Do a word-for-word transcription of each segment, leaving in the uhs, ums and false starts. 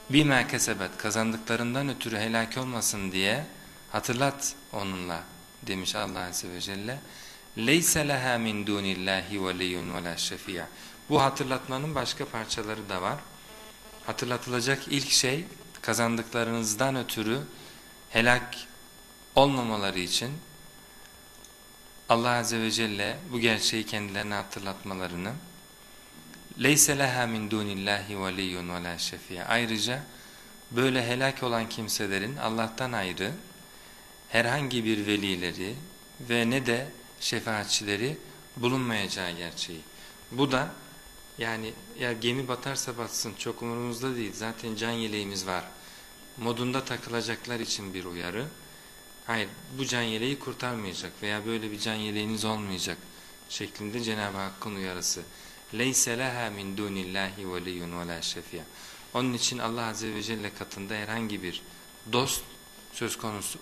bima kesebet, kazandıklarından ötürü helak olmasın diye hatırlat onunla demiş Allah Azze ve Celle. Leyse leha min dunillahi veliyyun ve la şefi'a. Bu hatırlatmanın başka parçaları da var. Hatırlatılacak ilk şey, kazandıklarınızdan ötürü helak olmamaları için Allah Azze ve Celle bu gerçeği kendilerine hatırlatmalarını, leyse leha min dunillahi veliyyun ve la şefi'a. Ayrıca böyle helak olan kimselerin Allah'tan ayrı herhangi bir velileri ve ne de şefaatçileri bulunmayacağı gerçeği. Bu da yani ya gemi batarsa batsın çok umurumuzda değil, zaten can yeleğimiz var modunda takılacaklar için bir uyarı. Hayır, bu can yeleği kurtarmayacak veya böyle bir can yeleğiniz olmayacak şeklinde Cenab-ı Hakk'ın uyarısı. Leyse leha min dunillahi veliyyun ve la şefi'a. Onun için Allah Azze ve Celle katında herhangi bir dost söz konusu.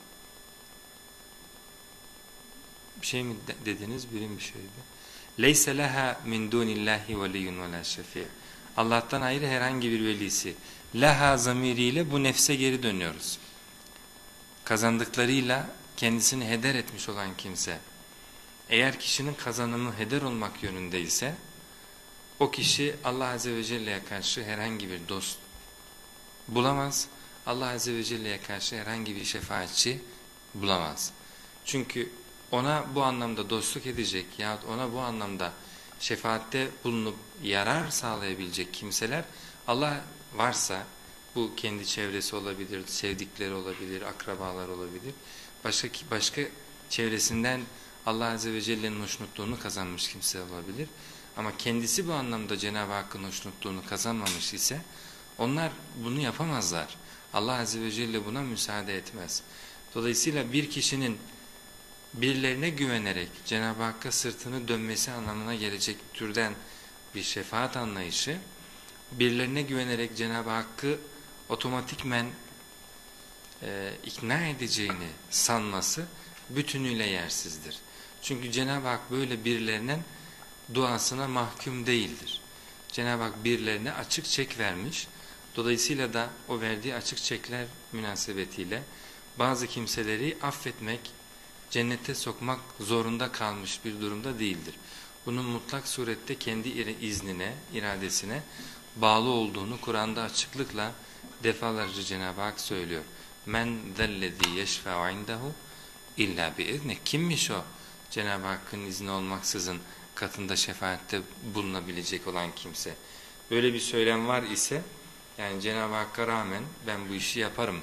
Bir şey mi dediniz? Birim bir şeydi. Leyse leha min dunillahi veliyyun ve la şefi'a. Allah'tan ayrı herhangi bir velisi. Leha zamiriyle bu nefse geri dönüyoruz. Kazandıklarıyla kendisini heder etmiş olan kimse, eğer kişinin kazanımı heder olmak yönündeyse, o kişi Allah Azze ve Celle'ye karşı herhangi bir dost bulamaz. Allah Azze ve Celle'ye karşı herhangi bir şefaatçi bulamaz. Çünkü ona bu anlamda dostluk edecek yahut ona bu anlamda şefaatte bulunup yarar sağlayabilecek kimseler Allah varsa, bu kendi çevresi olabilir, sevdikleri olabilir, akrabalar olabilir, başka başka çevresinden Allah Azze ve Celle'nin hoşnutluğunu kazanmış kimse olabilir. Ama kendisi bu anlamda Cenab-ı Hakk'ın hoşnutluğunu kazanmamış ise onlar bunu yapamazlar. Allah Azze ve Celle buna müsaade etmez. Dolayısıyla bir kişinin birilerine güvenerek Cenab-ı Hakk'a sırtını dönmesi anlamına gelecek türden bir şefaat anlayışı, birilerine güvenerek Cenab-ı Hakk'ı otomatikmen e, ikna edeceğini sanması bütünüyle yersizdir. Çünkü Cenab-ı Hak böyle birilerinin duasına mahkum değildir. Cenab-ı Hak birilerine açık çek vermiş. Dolayısıyla da o verdiği açık çekler münasebetiyle bazı kimseleri affetmek, cennete sokmak zorunda kalmış bir durumda değildir. Bunun mutlak surette kendi iznine, iradesine bağlı olduğunu Kur'an'da açıklıkla defalarca Cenab-ı Hak söylüyor. Men zellezî yeşfe'u indehu illa biizni. Kimmiş o Cenab-ı Hakk'ın izni olmaksızın katında şefaatte bulunabilecek olan kimse? Böyle bir söylem var ise, yani Cenab-ı Hakk'a rağmen ben bu işi yaparım,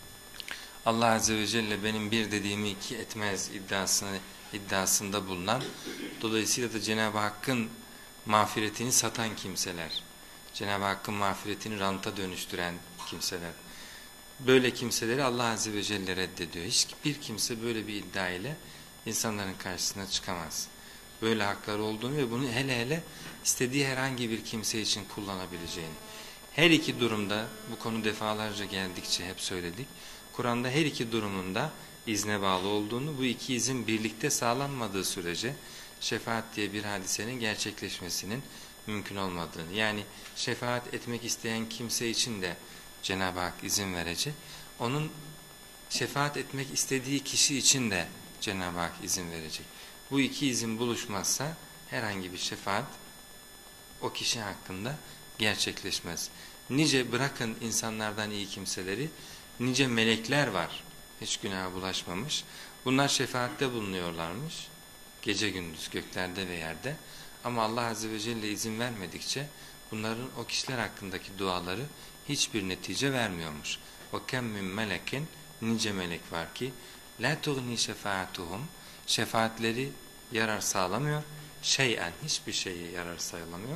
Allah Azze ve Celle benim bir dediğimi iki etmez iddiasını, iddiasında bulunan, dolayısıyla da Cenab-ı Hakk'ın mağfiretini satan kimseler, Cenab-ı Hakk'ın mağfiretini ranta dönüştüren kimseler, böyle kimseleri Allah Azze ve Celle reddediyor. Hiçbir kimse böyle bir iddia ile insanların karşısına çıkamaz. Böyle hakları olduğunu ve bunu hele hele istediği herhangi bir kimse için kullanabileceğini. Her iki durumda, bu konu defalarca geldikçe hep söyledik, Kur'an'da her iki durumunda izne bağlı olduğunu, bu iki izin birlikte sağlanmadığı sürece şefaat diye bir hadisenin gerçekleşmesinin mümkün olmadığını, yani şefaat etmek isteyen kimse için de Cenab-ı Hak izin verecek, onun şefaat etmek istediği kişi için de Cenab-ı Hak izin verecek. Bu iki izin buluşmazsa herhangi bir şefaat o kişi hakkında gerçekleşmez. Nice bırakın insanlardan iyi kimseleri, nice melekler var hiç günaha bulaşmamış. Bunlar şefaatte bulunuyorlarmış gece gündüz göklerde ve yerde, ama Allah Azze ve Celle izin vermedikçe bunların o kişiler hakkındaki duaları hiçbir netice vermiyormuş. وَكَمْ مِنْ مَلَكٍ, nice melek var ki لَا تُغْنِي شَفَاعَتُهُمْ, şefaatleri yarar sağlamıyor, şeyen, hiçbir şeye yarar sağlamıyor.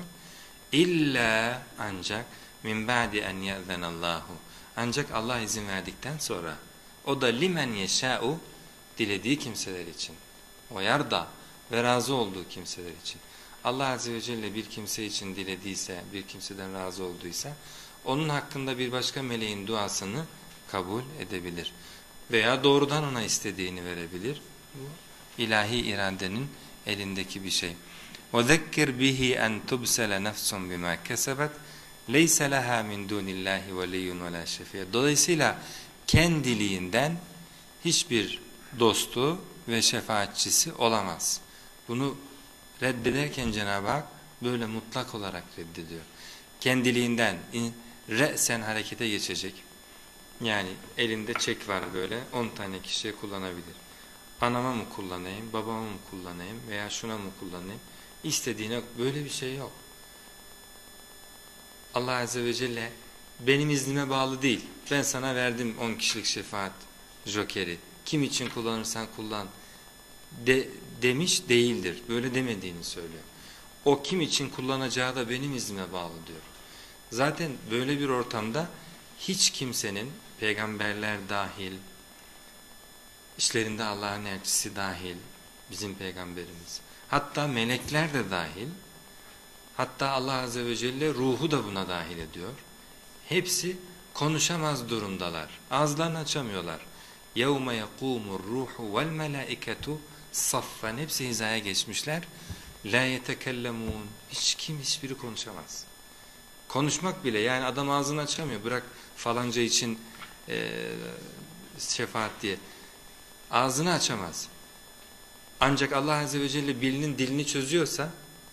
İlla, ancak min ba'di en ye'zenallahu, ancak Allah izin verdikten sonra, o da limen yeşâ'u, dilediği kimseler için, o yarda ve razı olduğu kimseler için. Allah Azze ve Celle bir kimse için dilediyse, bir kimseden razı olduysa, onun hakkında bir başka meleğin duasını kabul edebilir. Veya doğrudan ona istediğini verebilir. Bu ilahi iradenin elindeki bir şey. وَذَكِّرْ بِهِ أَنْ تُبْسَلَ نَفْسٌ بِمَا كَسَبَتْ leyse leha min dunillahi veliyyun ve la şefiye. Dolayısıyla kendiliğinden hiçbir dostu ve şefaatçisi olamaz. Bunu reddederken Cenab-ı Hak böyle mutlak olarak reddediyor. Kendiliğinden re'sen harekete geçecek. Yani elinde çek var böyle, on tane kişiye kullanabilir. Anama mı kullanayım, babama mı kullanayım veya şuna mı kullanayım? İstediğine, böyle bir şey yok. Allah Azze ve Celle benim iznime bağlı değil. Ben sana verdim on kişilik şefaat jokeri. Kim için kullanırsan kullan de, demiş değildir. Böyle demediğini söylüyor. O kim için kullanacağı da benim iznime bağlı diyor. Zaten böyle bir ortamda hiç kimsenin, peygamberler dahil, işlerinde Allah'ın elçisi dahil, bizim peygamberimiz, hatta melekler de dahil, hatta Allah Azze ve Celle ruhu da buna dahil ediyor. Hepsi konuşamaz durumdalar. Ağızlarını açamıyorlar. يَوْمَ يَقُومُ الرُّوحُ وَالْمَلَائِكَةُ صَفًّا. Hepsi hizaya geçmişler. لَا يَتَكَلَّمُونَ. Hiç kim, hiçbiri konuşamaz. Konuşmak bile, yani adam ağzını açamıyor. Bırak falanca için e, şefaat diye. Ağzını açamaz. Ancak Allah Azze ve Celle birinin dilini çözüyorsa,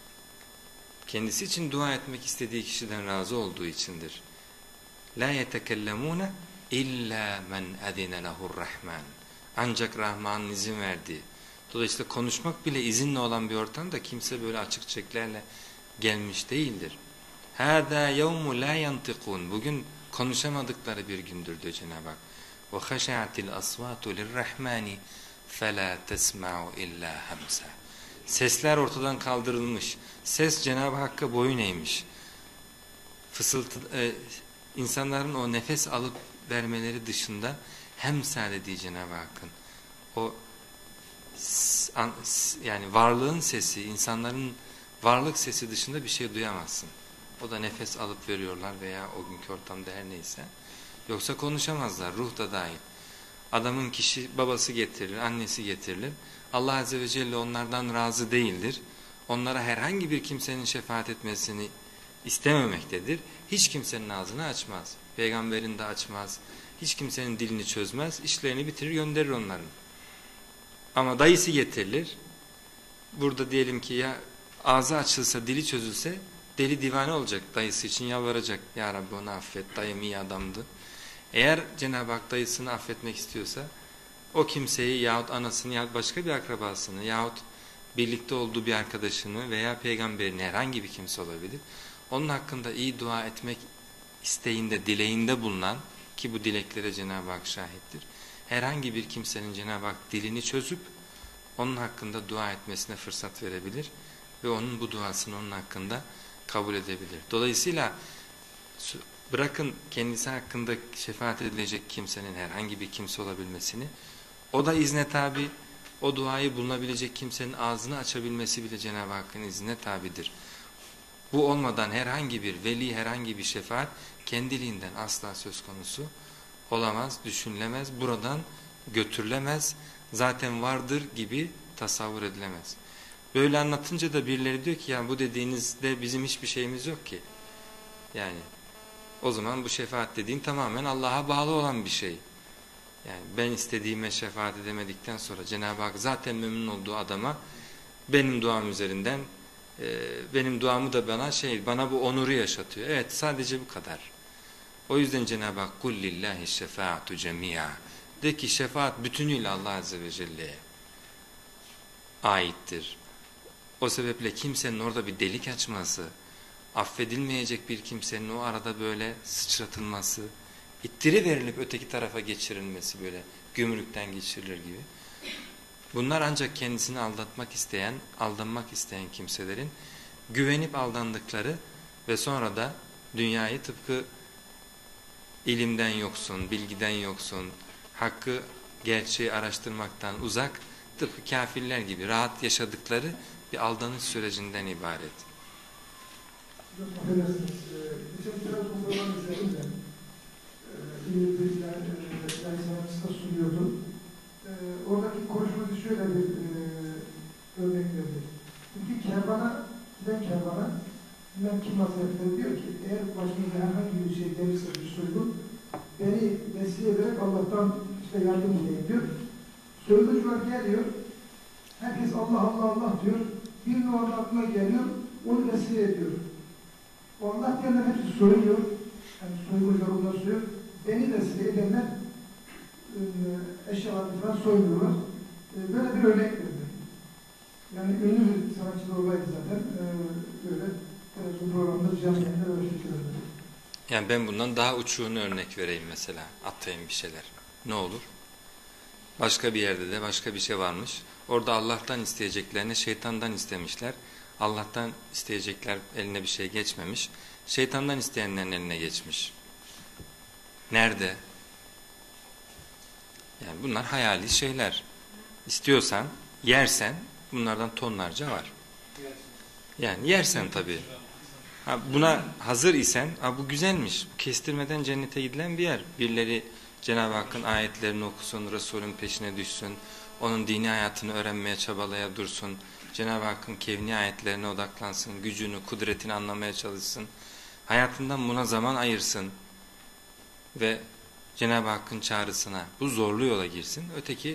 kendisi için dua etmek istediği kişiden razı olduğu içindir. La yetekellemune illa men adine lehur rahman. Ancak Rahman'ın izin verdiği. Dolayısıyla konuşmak bile izinle olan bir ortamda kimse böyle açık çeklerle gelmiş değildir. Hâzâ yevmu la yantikûn. Bugün konuşamadıkları bir gündür diyor Cenab-ı Hak. Ve haşa'atil asvâtu lirrahmani felâ tesma'u illa hamsa. Sesler ortadan kaldırılmış. Ses Cenab-ı Hakk'a boyun eğmiş. Fısıltı, e, insanların o nefes alıp vermeleri dışında hemsa dediği Cenab-ı Hakk'ın o an, yani varlığın sesi, insanların varlık sesi dışında bir şey duyamazsın. O da nefes alıp veriyorlar veya o günkü ortamda her neyse. Yoksa konuşamazlar, ruh da dahil. Adamın kişi babası getirilir, annesi getirilir. Allah Azze ve Celle onlardan razı değildir. Onlara herhangi bir kimsenin şefaat etmesini istememektedir. Hiç kimsenin ağzını açmaz. Peygamberin de açmaz. Hiç kimsenin dilini çözmez. İşlerini bitirir, gönderir onların. Ama dayısı getirilir. Burada diyelim ki ya ağzı açılsa, dili çözülse deli divane olacak. Dayısı için yalvaracak. Ya Rabbi onu affet, dayım iyi adamdı. Eğer Cenab-ı Hak dayısını affetmek istiyorsa o kimseyi yahut anasını yahut başka bir akrabasını yahut birlikte olduğu bir arkadaşını veya peygamberin herhangi bir kimse olabilir. Onun hakkında iyi dua etmek isteğinde, dileğinde bulunan, ki bu dileklere Cenab-ı Hak şahittir. Herhangi bir kimsenin Cenab-ı Hak dilini çözüp onun hakkında dua etmesine fırsat verebilir ve onun bu duasını onun hakkında kabul edebilir. Dolayısıyla bırakın kendisi hakkında şefaat edilecek kimsenin herhangi bir kimse olabilmesini, o da izne tabi, o duayı bulunabilecek kimsenin ağzını açabilmesi bile Cenab-ı Hakk'ın iznine tabidir. Bu olmadan herhangi bir veli, herhangi bir şefaat kendiliğinden asla söz konusu olamaz, düşünülemez, buradan götürülemez, zaten vardır gibi tasavvur edilemez. Böyle anlatınca da birileri diyor ki ya bu dediğinizde bizim hiçbir şeyimiz yok ki. Yani o zaman bu şefaat dediğin tamamen Allah'a bağlı olan bir şey. Yani ben istediğime şefaat edemedikten sonra Cenab-ı Hak zaten memnun olduğu adama benim duam üzerinden e, benim duamı da bana şey bana bu onuru yaşatıyor. Evet, sadece bu kadar. O yüzden Cenab-ı Hak kul lillahi şefaatu cemia. De ki şefaat bütünüyle Allah Azze ve Celle'ye aittir. O sebeple kimsenin orada bir delik açması, affedilmeyecek bir kimsenin o arada böyle sıçratılması, ittiri verilip öteki tarafa geçirilmesi, böyle gümrükten geçirilir gibi. Bunlar ancak kendisini aldatmak isteyen, aldanmak isteyen kimselerin güvenip aldandıkları ve sonra da dünyayı tıpkı ilimden yoksun, bilgiden yoksun, hakkı, gerçeği araştırmaktan uzak, tıpkı kafirler gibi rahat yaşadıkları bir aldanış sürecinden ibaret. Affedersiniz, geçen bir tane programı izledim de İngilizce yani sanatçısına sunuyordu. E, oradaki konuşmacı şöyle bir e, örnek verdi. İki kervana, giden kervana İmam Kim Hazretleri diyor ki, eğer başımıza herhangi bir şey gelirse bir soygun, beni vesile ederek Allah'tan işte yardım edeyim diyor. Soyguncular geliyor, herkes Allah Allah Allah diyor, bir numaralı aklına geliyor, onu vesile ediyor. O Allah diyenler hepsi soyuyor, yani soyguncular ondan soyuyor, beni vesile edenler e, eşyalarını falan soymuyorlar. E, böyle bir örnek verdi. Yani ünlü bir sanatçı da olaydı zaten, e, böyle televizyon programında canlı yayında öyle şey söyledi. Yani ben bundan daha uçuğunu örnek vereyim mesela, atayım bir şeyler. Ne olur? Başka bir yerde de başka bir şey varmış. Orada Allah'tan isteyeceklerini şeytandan istemişler. Allah'tan isteyecekler eline bir şey geçmemiş. Şeytandan isteyenlerin eline geçmiş. Nerede? Yani bunlar hayali şeyler. İstiyorsan, yersen bunlardan tonlarca var. Yani yersen tabii. Ha, buna hazır isen, ha, bu güzelmiş. Bu kestirmeden cennete gidilen bir yer. Birileri Cenab-ı Hakk'ın ayetlerini okusun, Resul'ün peşine düşsün, onun dini hayatını öğrenmeye çabalaya dursun, Cenab-ı Hakk'ın kevni ayetlerine odaklansın, gücünü, kudretini anlamaya çalışsın, hayatından buna zaman ayırsın ve Cenab-ı Hakk'ın çağrısına, bu zorlu yola girsin. Öteki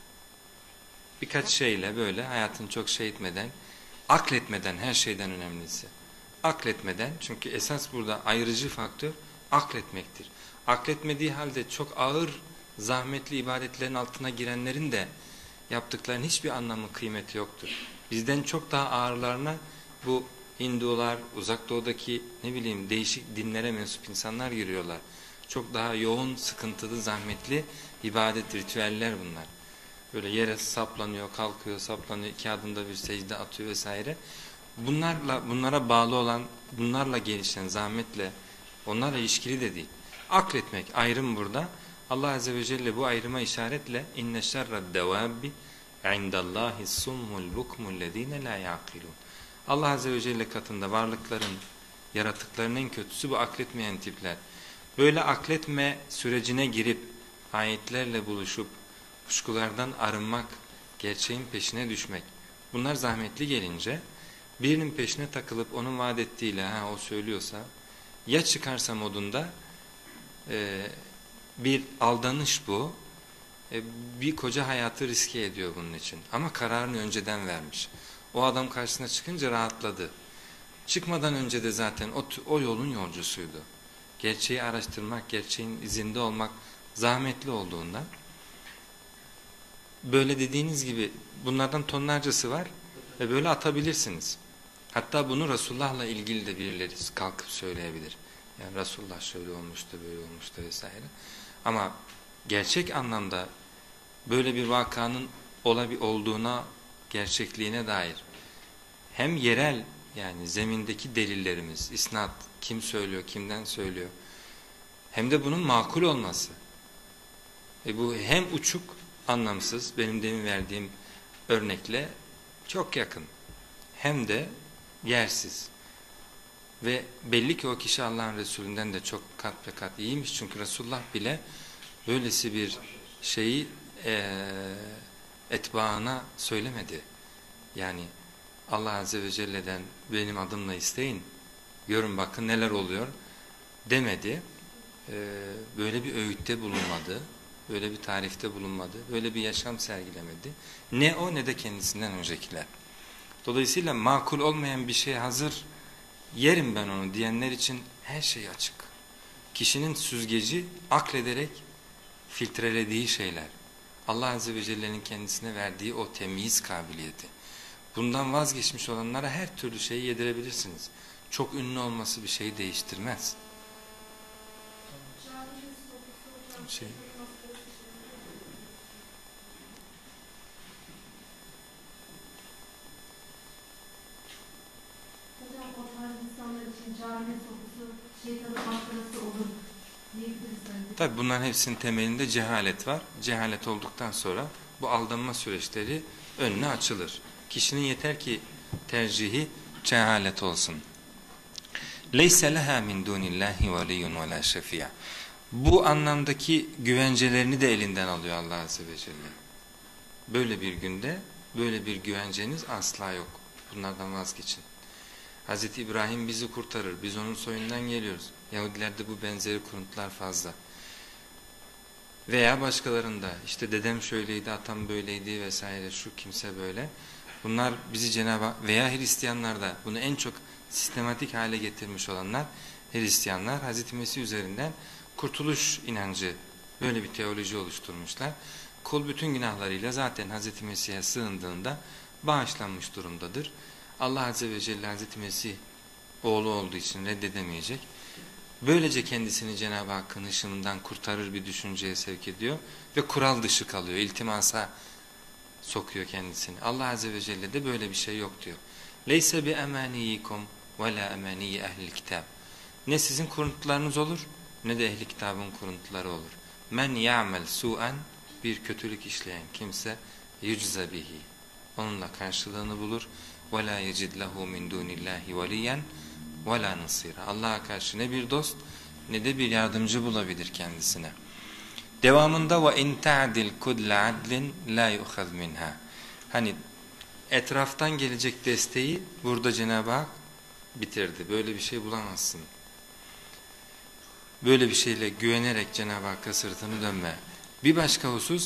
birkaç şeyle böyle hayatını çok şey etmeden, akletmeden, her şeyden önemlisi. Akletmeden, çünkü esas burada ayırıcı faktör akletmektir. Akletmediği halde çok ağır, zahmetli ibadetlerin altına girenlerin de yaptıklarının hiçbir anlamı, kıymeti yoktur. Bizden çok daha ağırlarına bu Hindular, Uzak Doğu'daki ne bileyim değişik dinlere mensup insanlar giriyorlar. Çok daha yoğun, sıkıntılı, zahmetli ibadet, ritüeller bunlar. Böyle yere saplanıyor, kalkıyor, saplanıyor, iki adımda bir secde atıyor vesaire. Bunlarla, bunlara bağlı olan, bunlarla gelişen zahmetle, onlarla ilişkili de değil. Akletmek, ayrım burada. Allah Azze ve Celle bu ayrıma işaretle inne şerred devabbi indallahi summul bukmul lezine la yaqilun. Allah Azze ve Celle katında varlıkların, yaratıkların en kötüsü bu akletmeyen tipler. Böyle akletme sürecine girip ayetlerle buluşup kuşkulardan arınmak, gerçeğin peşine düşmek. Bunlar zahmetli gelince birinin peşine takılıp onun vaat ettiğiyle ha o söylüyorsa ya çıkarsa modunda e, bir aldanış bu. E, bir koca hayatı riske ediyor bunun için. Ama kararını önceden vermiş. O adam karşısına çıkınca rahatladı. Çıkmadan önce de zaten o, o yolun yolcusuydu. Gerçeği araştırmak, gerçeğin izinde olmak zahmetli olduğundan. Böyle dediğiniz gibi bunlardan tonlarcası var ve böyle atabilirsiniz. Hatta bunu Resulullah'la ilgili de birileri kalkıp söyleyebilir. Yani Resulullah şöyle olmuştu, böyle olmuştu vesaire. Ama gerçek anlamda böyle bir vakanın olduğuna, gerçekliğine dair hem yerel yani zemindeki delillerimiz, isnat, kim söylüyor, kimden söylüyor, hem de bunun makul olması. E bu hem uçuk, anlamsız, benim demin verdiğim örnekle çok yakın, hem de yersiz. Ve belli ki o kişi Allah'ın Resulünden de çok kat be kat iyiymiş. Çünkü Resulullah bile böylesi bir şeyi e, etbaına söylemedi. Yani Allah Azze ve Celle'den benim adımla isteyin, görün bakın neler oluyor demedi. E, böyle bir öğütte bulunmadı. Böyle bir tarifte bulunmadı. Böyle bir yaşam sergilemedi. Ne o ne de kendisinden öncekiler. Dolayısıyla makul olmayan bir şeye hazır, yerim ben onu diyenler için her şey açık. Kişinin süzgeci aklederek filtrelediği şeyler. Allah Azze ve Celle'nin kendisine verdiği o temyiz kabiliyeti. Bundan vazgeçmiş olanlara her türlü şeyi yedirebilirsiniz. Çok ünlü olması bir şeyi değiştirmez. Şey... Tabi bunların hepsinin temelinde cehalet var. Cehalet olduktan sonra bu aldanma süreçleri önüne açılır. Kişinin yeter ki tercihi cehalet olsun. Leyse leha min dunillahi veliyyun ve la şefi'a. Bu anlamdaki güvencelerini de elinden alıyor Allah Azze ve Celle. Böyle bir günde böyle bir güvenceniz asla yok. Bunlardan vazgeçin. Hazreti İbrahim bizi kurtarır, biz onun soyundan geliyoruz. Yahudilerde bu benzeri kuruntular fazla. Veya başkalarında işte dedem şöyleydi, atam böyleydi vesaire, şu kimse böyle. Bunlar bizi Cenab-ı Hak veya Hristiyanlarda bunu en çok sistematik hale getirmiş olanlar Hristiyanlar Hazreti Mesih üzerinden kurtuluş inancı, böyle bir teoloji oluşturmuşlar. Kul bütün günahlarıyla zaten Hazreti Mesih'e sığındığında bağışlanmış durumdadır. Allah Azze ve Celle Hazreti Mesih oğlu olduğu için reddedemeyecek. Böylece kendisini Cenab-ı Hakk'ın ışığından kurtarır bir düşünceye sevk ediyor ve kural dışı kalıyor, iltimasa sokuyor kendisini. Allah Azze ve Celle de böyle bir şey yok diyor. Leyse bi emaniyikum ve la emaniyi ehlil kitab. Ne sizin kuruntularınız olur ne de ehli kitabın kuruntuları olur. Men ya'mel su'an, bir kötülük işleyen kimse yücze bihi, onunla karşılığını bulur. Ve la yecid lehu min dunillahi veliyen ve la nasira. Allah'a karşı ne bir dost ne de bir yardımcı bulabilir kendisine. Devamında ve in ta'dil kull adlin la yu'khaz minha. Hani etraftan gelecek desteği burada Cenab-ı Hak bitirdi. Böyle bir şey bulamazsın. Böyle bir şeyle güvenerek Cenab-ı Hakk'a sırtını dönme. Bir başka husus,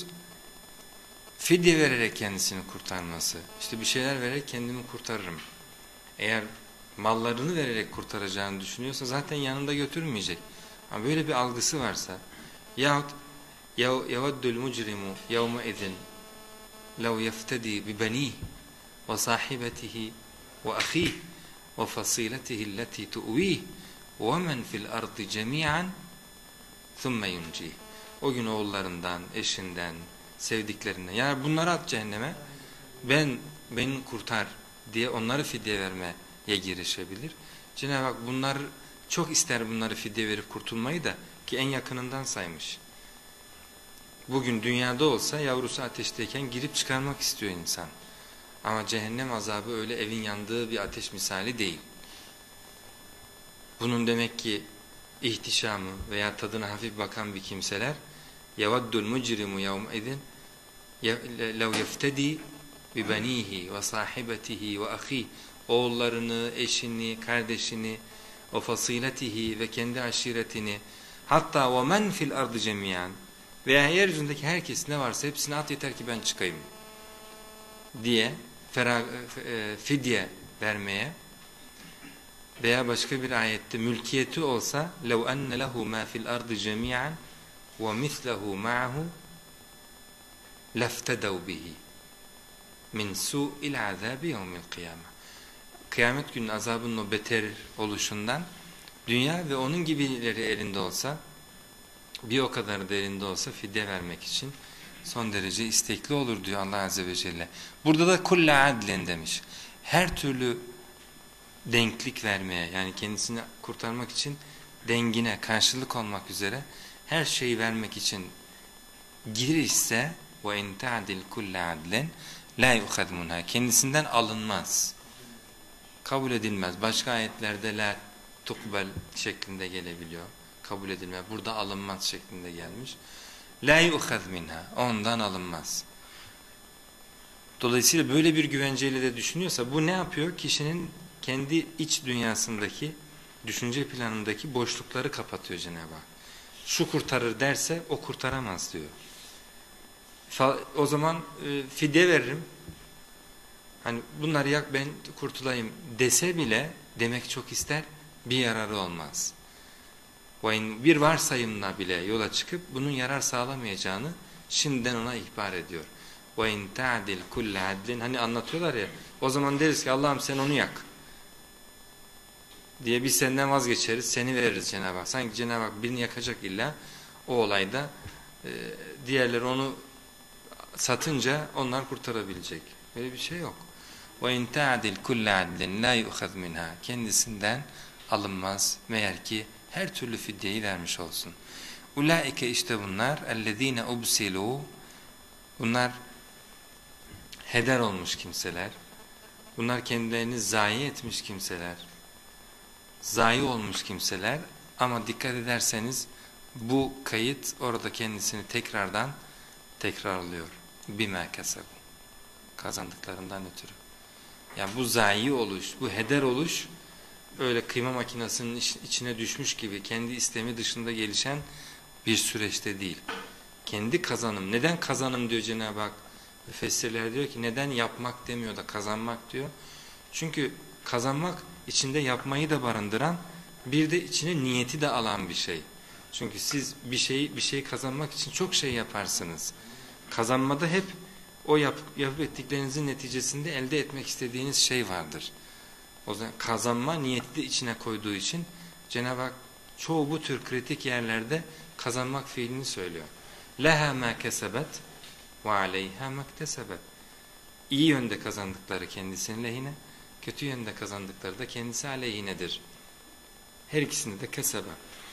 fidye vererek kendisini kurtarması. İşte bir şeyler vererek kendimi kurtarırım. Eğer mallarını vererek kurtaracağını düşünüyorsa zaten yanında götürmeyecek. Ama böyle bir algısı varsa, yahut يَوَدُّ الْمُجْرِمُ يَوْمَئِذٍ لَوْ يَفْتَدِي بِبَنِيهِ وَصَاحِبَتِهِ وَأَخِيهِ وَفَصِيلَتِهِ الَّتِي تُؤْوِيهِ وَمَنْ فِي الْأَرْضِ جَمِيعًا ثُمَّ يُنْجِيهِ. O gün oğullarından, eşinden, sevdiklerinden, yani bunları at cehenneme, ben beni kurtar diye onları fidye vermeye girişebilir. Cenab-ı Hak bunlar çok ister, bunları fidye verip kurtulmayı da, ki en yakınından saymış. Bugün dünyada olsa yavrusu ateşteyken girip çıkarmak istiyor insan. Ama cehennem azabı öyle evin yandığı bir ateş misali değil. Bunun demek ki ihtişamı veya tadına hafif bakan bir kimseler يَوَدُّ الْمُجْرِمُ يَوْمَئِذٍ لَوْ يَفْتَدِي بِبَنِيهِ وَصَاحِبَتِهِ وَأَخِيهِ. Oğullarını, eşini, kardeşini, o fasiletihi ve kendi aşiretini, hatta وَمَنْ فِي الْأَرْضِ جَمِيعًا, veya yeryüzündeki herkes ne varsa hepsini at yeter ki ben çıkayım diye ferah, fidye vermeye, veya başka bir ayette mülkiyeti olsa لَوْ أَنَّ لَهُ مَا فِي الْأَرْضِ جَمِيعًا وَمِثْلَهُ مَعَهُ لَفْتَدَوْ بِهِ مِنْ سُوءِ الْعَذَابِ يَوْمِ الْقِيَامَةِ. Kıyamet günün azabının o beter oluşundan dünya ve onun gibileri elinde olsa, bir o kadar da elinde olsa fidye vermek için son derece istekli olur diyor Allah Azze ve Celle. Burada da kulle adlen demiş. Her türlü denklik vermeye, yani kendisini kurtarmak için dengine karşılık olmak üzere her şeyi vermek için girişse ve in ta'dil kulle adlen la yu'khad minha, kendisinden alınmaz, kabul edilmez. Başka ayetlerde la tukbel şeklinde gelebiliyor, kabul edilmez. Burada alınmaz şeklinde gelmiş. La yu'khad minha, ondan alınmaz. Dolayısıyla böyle bir güvenceyle de düşünüyorsa bu ne yapıyor? Kişinin kendi iç dünyasındaki, düşünce planındaki boşlukları kapatıyor Cenab-ı Hak. Şu kurtarır derse o kurtaramaz diyor. O zaman e, fidye veririm. Hani bunları yak ben kurtulayım dese bile, demek çok ister, bir yararı olmaz. Bir varsayımla bile yola çıkıp bunun yarar sağlamayacağını şimdiden ona ihbar ediyor. وَاِنْ تَعْدِلْ كُلَّ عَدْلٍ, hani anlatıyorlar ya, o zaman deriz ki Allah'ım sen onu yak diye biz senden vazgeçeriz, seni veririz Cenab-ı Hak. Sanki Cenab-ı Hak birini yakacak illa o olayda, e, diğerleri onu satınca onlar kurtarabilecek. Böyle bir şey yok. وَاِنْ تَعْدِلْ كُلَّ عَدْلٍ لَا يُؤْخَذْ مِنْهَا, kendisinden alınmaz meğer ki her türlü fidyeyi vermiş olsun. Ulaike, işte bunlar, اَلَّذ۪ينَ اُبْسِلُوا, bunlar heder olmuş kimseler, bunlar kendilerini zayi etmiş kimseler, zayi olmuş kimseler. Ama dikkat ederseniz bu kayıt orada kendisini tekrardan tekrarlıyor. بِمَا كَسَبُوا, kazandıklarından ötürü. Yani bu zayi oluş, bu heder oluş öyle kıyma makinesinin iç- içine düşmüş gibi kendi istemi dışında gelişen bir süreçte değil. Kendi kazanım. Neden kazanım diyor Cenab-ı Hak? Müfessirler diyor ki neden yapmak demiyor da kazanmak diyor. Çünkü kazanmak içinde yapmayı da barındıran, bir de içine niyeti de alan bir şey. Çünkü siz bir şeyi bir şey kazanmak için çok şey yaparsınız. Kazanmada hep o yap, yapıp ettiklerinizin neticesinde elde etmek istediğiniz şey vardır. O zaman kazanma niyeti de içine koyduğu için Cenab-ı Hak çoğu bu tür kritik yerlerde kazanmak fiilini söylüyor. Leha ma kesebet ve aleyha maktesebet. İyi yönde kazandıkları kendisinin lehine, kötü yönde kazandıkları da kendisi aleyhinedir. Her ikisinde de kesebe.